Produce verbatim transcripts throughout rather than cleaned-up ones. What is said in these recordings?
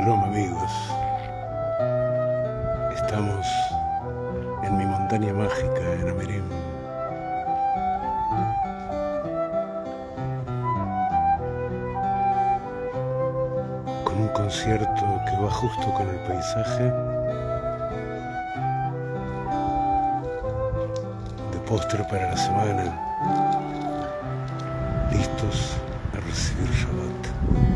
Shalom, amigos. Estamos en mi montaña mágica en Amirim. Con un concierto que va justo con el paisaje. De póster para la semana. Listos a recibir Shabbat.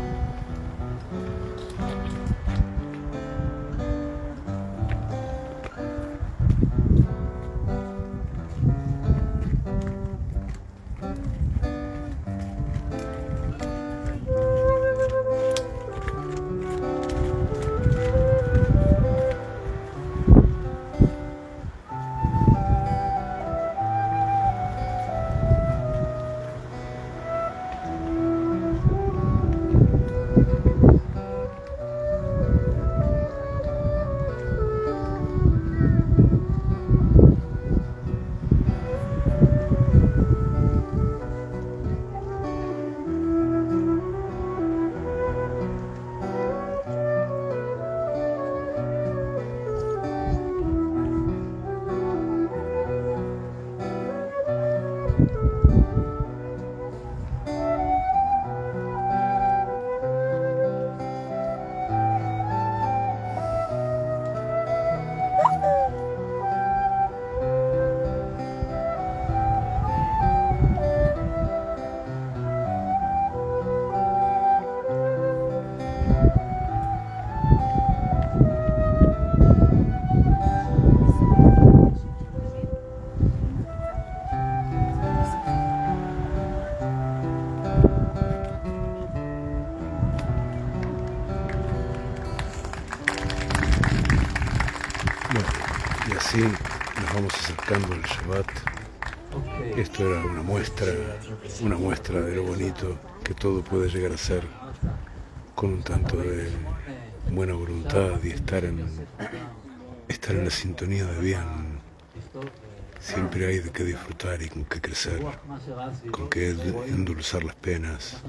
Bueno, y así nos vamos acercando al Shabbat. Esto era una muestra, una muestra de lo bonito que todo puede llegar a ser con un tanto de buena voluntad y estar en, estar en la sintonía de bien. Siempre hay de qué disfrutar y con qué crecer, con qué endulzar las penas,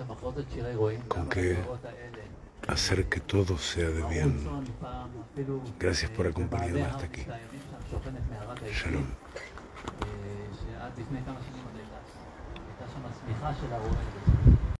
con qué hacer que todo sea de bien. Gracias por acompañarme hasta aquí. Shalom.